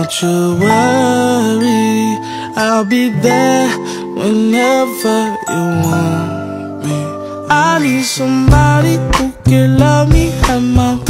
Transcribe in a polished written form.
Don't you worry, I'll be there whenever you want me. I need somebody who can love me at my